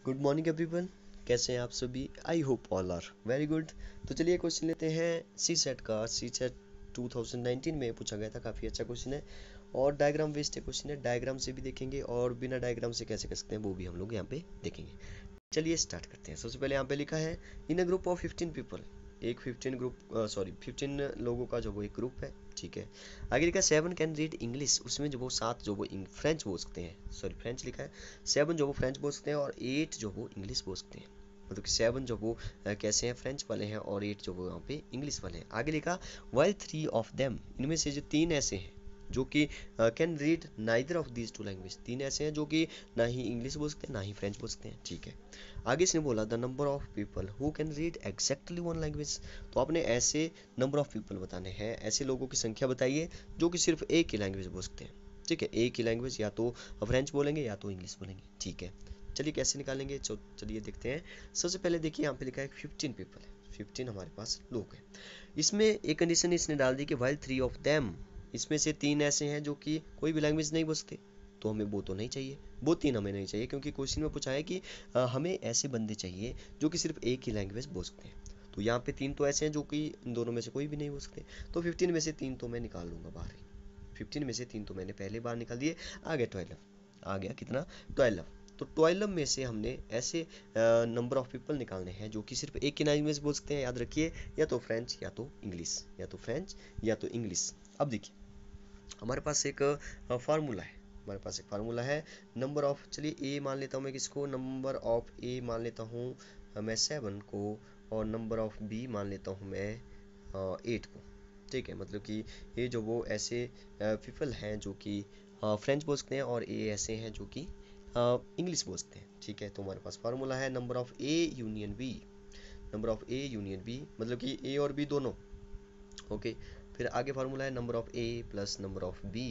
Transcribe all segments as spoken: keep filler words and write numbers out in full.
Good morning everyone. कैसे हैं आप सभी? I hope all are very good. तो चलिए क्वेश्चन लेते हैं सी सेट का। C set two thousand nineteen में पूछा गया था, काफ़ी अच्छा क्वेश्चन है और डायग्राम बेस्ड क्वेश्चन है। डायग्राम से भी देखेंगे और बिना डायग्राम से कैसे कर सकते हैं वो भी हम लोग यहाँ पे देखेंगे। चलिए स्टार्ट करते हैं। सबसे पहले यहाँ पे लिखा है in a group of fifteen people. एक फिफ्टीन ग्रुप सॉरी फिफ्टीन लोगों का जो वो एक ग्रुप है, ठीक है। आगे लिखा है सेवन कैन रीड इंग्लिश। उसमें जो वो सात जो वो फ्रेंच बोल सकते हैं, सॉरी फ्रेंच लिखा है। सेवन जो वो फ्रेंच बोल सकते हैं और एट जो वो इंग्लिश बोल सकते हैं। मतलब कि सेवन जो वो अ, कैसे हैं, फ्रेंच वाले हैं और एट जो वो यहाँ पे इंग्लिश वाले हैं। आगे लिखा वाइल थ्री ऑफ देम, इनमें से जो तीन ऐसे हैं जो कि can read neither of these two language. तीन ऐसे हैं जो कि ना ही इंग्लिश बोल सकते हैं ना ही फ्रेंच बोल सकते हैं, ठीक है। आगे इसने बोला the number of people who can read exactly one language. तो आपने ऐसे नंबर ऑफ पीपल बताने हैं, ऐसे लोगों की संख्या बताइए जो कि सिर्फ एक ही लैंग्वेज बोल सकते हैं, ठीक है। एक ही लैंग्वेज, या तो फ्रेंच बोलेंगे या तो इंग्लिश बोलेंगे, ठीक है। चलिए कैसे निकालेंगे, चलिए देखते हैं। सबसे पहले देखिए यहाँ पे लिखा है फिफ्टीन पीपल है, फिफ्टीन हमारे पास लोग हैं। इसमें एक कंडीशन इसने डाल दी कि वाइल थ्री ऑफ देम, इसमें से तीन ऐसे हैं जो कि कोई भी लैंग्वेज नहीं बोल सकते। तो हमें वो तो नहीं चाहिए, वो तीन हमें नहीं चाहिए, क्योंकि क्वेश्चन में पूछा है कि अ, हमें ऐसे बंदे चाहिए जो कि सिर्फ एक ही लैंग्वेज बोल सकते हैं। तो यहाँ पे तीन तो ऐसे हैं जो कि इन दोनों में से कोई भी नहीं बोल सकते। तो फिफ्टीन में से तीन तो मैं निकाल लूँगा बाहर ही। फिफ्टीन में से तीन तो मैंने पहले बार निकाल दिए। आ गया ट्वेल्व, आ गया कितना, ट्वेल्व। तो ट्वेल्व में से हमने ऐसे नंबर ऑफ पीपल निकालने हैं जो कि सिर्फ एक ही लैंग्वेज बोल सकते हैं, याद रखिए, या तो फ्रेंच या तो इंग्लिश, या तो फ्रेंच या तो इंग्लिश। अब देखिए हमारे पास एक फार्मूला है, हमारे पास एक फार्मूला है नंबर ऑफ, चलिए ए मान लेता हूँ मैं, किसको, नंबर ऑफ ए मान लेता हूँ मैं सेवन को, और नंबर ऑफ बी मान लेता हूँ मैं एट को, ठीक है। मतलब कि ये जो वो ऐसे पीपल हैं जो कि फ्रेंच बोल सकते हैं और ए ऐसे हैं जो कि इंग्लिश बोल सकते हैं, ठीक है। तो हमारे पास फार्मूला है number of A union B. Number of A union B मतलब कि ए और बी दोनों, ओके। फिर आगे फार्मूला है number of A plus number of B,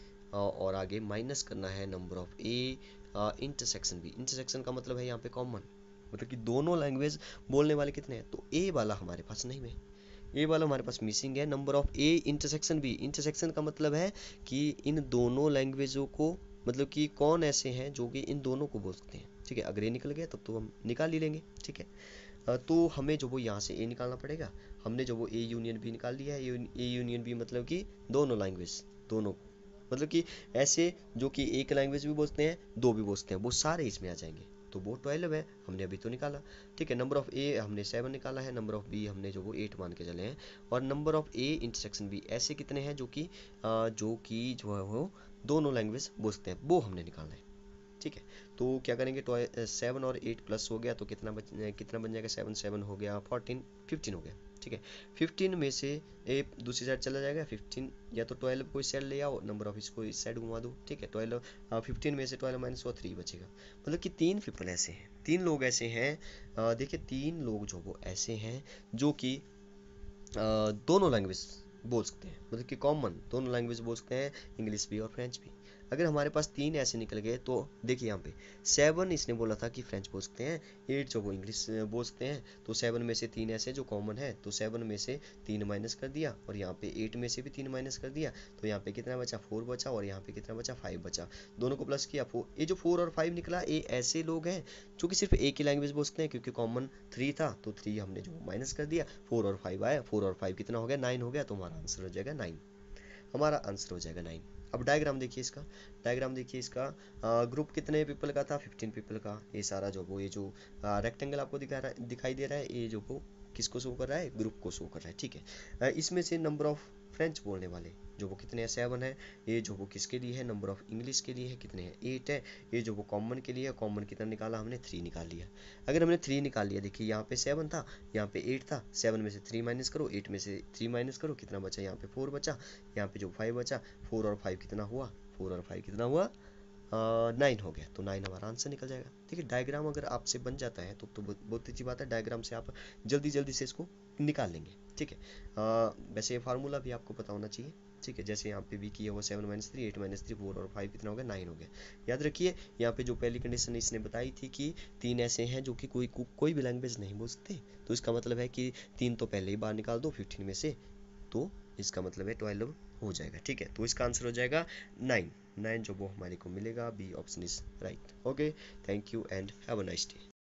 और आगे माइनस करना है number of A intersection B. Intersection का मतलब है यहाँ पे कॉमन, मतलब कि दोनों लैंग्वेज बोलने वाले कितने हैं। तो ए वाला हमारे पास नहीं है, ए वाला हमारे पास मिसिंग है। Number of A intersection B, intersection का मतलब है कि इन दोनों लैंग्वेजों को, मतलब कि कौन ऐसे हैं जो कि इन दोनों को बोल सकते हैं, ठीक है। अगर ये निकल गया तब तो हम निकाल ही लेंगे, ठीक है। तो हमें जो वो यहाँ से ए निकालना पड़ेगा। हमने जो वो ए यूनियन बी निकाल लिया है। ए यूनियन बी मतलब कि दोनों लैंग्वेज, दोनों, मतलब कि ऐसे जो कि एक लैंग्वेज भी बोलते हैं दो भी बोलते हैं, वो सारे इसमें आ जाएंगे। तो वो ट्वेल्व है, हमने अभी तो निकाला, ठीक है। नंबर ऑफ ए हमने सेवन निकाला है, नंबर ऑफ बी हमने जो वो एट मान के चले हैं, और number of A intersection B ऐसे कितने हैं जो कि जो कि जो है वो दोनों लैंग्वेज बोलते हैं, वो हमने निकालना है, ठीक है। तो क्या करेंगे, सेवन और एट प्लस हो गया तो कितना बच कितना बन जाएगा, सेवन सेवन हो गया, फोर्टीन, फिफ्टीन हो गया, ठीक है। फिफ्टीन में से ए दूसरी साइड चला जाएगा, फिफ्टीन या तो ट्वेल्व को इस साइड ले आओ, नंबर ऑफ इसको इस साइड घुमा दो, ठीक है। ट्वेल्व, फिफ्टीन में से ट्वेल्व माइनस हुआ थ्री बचेगा। मतलब कि तीन पीपल ऐसे हैं, तीन लोग ऐसे हैं, देखिए तीन लोग जो वो ऐसे हैं जो कि दोनों लैंग्वेज बोल सकते हैं, मतलब कि कॉमन दोनों लैंग्वेज बोल सकते हैं, इंग्लिश भी और फ्रेंच भी। अगर हमारे पास तीन ऐसे निकल गए तो देखिए यहाँ पे सेवन इसने बोला था कि फ्रेंच बोल सकते हैं, एट जो वो इंग्लिश बोल सकते हैं। तो सेवन में से तीन ऐसे जो कॉमन है, तो सेवन में से तीन माइनस कर दिया, और यहाँ पे एट में से भी तीन माइनस कर दिया, तो यहाँ पे कितना बचा, फोर बचा, और यहाँ पे कितना बचा, फाइव बचा। दोनों को प्लस किया, फोर, ये जो फोर और फाइव निकला ये ऐसे लोग हैं जो कि सिर्फ एक ही लैंग्वेज बोल सकते हैं, क्योंकि कॉमन थ्री था तो थ्री हमने जो माइनस कर दिया, फोर और फाइव आया, फोर और फाइव कितना हो गया, नाइन हो गया। तो हमारा आंसर हो जाएगा नाइन, हमारा आंसर हो जाएगा नाइन। अब डायग्राम देखिए इसका, डायग्राम देखिए इसका, ग्रुप कितने पीपल का था, फिफ्टीन पीपल का। ये सारा जो वो ये जो रेक्टेंगल आपको दिखा रहा है, दिखाई दे रहा है, ये जो वो किसको शो कर रहा है, ग्रुप को शो कर रहा है, ठीक है। अ, इसमें से नंबर ऑफ फ्रेंच बोलने वाले जो वो कितने हैं, सेवन है। ये जो वो किसके लिए है, नंबर ऑफ इंग्लिश के लिए है, कितने हैं, एट है। ये जो वो कॉमन के लिए है, कॉमन कितना निकाला हमने, थ्री निकाल लिया। अगर हमने थ्री निकाल लिया, देखिए यहाँ पे सेवन था, यहाँ पे एट था, सेवन में से थ्री माइनस करो, एट में से थ्री माइनस करो, कितना बचा, यहाँ पे फोर बचा, यहाँ पे जो फाइव बचा, फोर और फाइव कितना हुआ, फोर और फाइव कितना हुआ, नाइन हो गया। तो नाइन हमारा आंसर निकल जाएगा। देखिए डायग्राम अगर आपसे बन जाता है तो तो बहुत अच्छी बात है, डायग्राम से आप जल्दी जल्दी से इसको निकाल लेंगे, ठीक है। आ, वैसे ये फार्मूला भी आपको पता होना चाहिए, ठीक है। जैसे यहाँ पे भी किया वो seven minus three, eight minus three, four और फाइव कितना हो गया, नाइन हो गया। याद रखिए यहाँ पे जो पहली कंडीशन इसने बताई थी कि तीन ऐसे हैं जो कि कोई को, कोई भी लैंग्वेज नहीं बोल सकते, तो इसका मतलब है कि तीन तो पहले ही बाहर निकाल दो फिफ्टीन में से, तो इसका मतलब है ट्वेल्व हो जाएगा, ठीक है। तो इसका आंसर हो जाएगा नाइन। नाइन जो वो हमारे को मिलेगा। B option is right. Okay, thank you and have a nice day.